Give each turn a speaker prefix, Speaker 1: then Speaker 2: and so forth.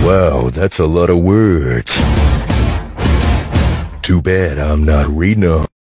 Speaker 1: Wow, that's a lot of words. Too bad I'm not reading 'em.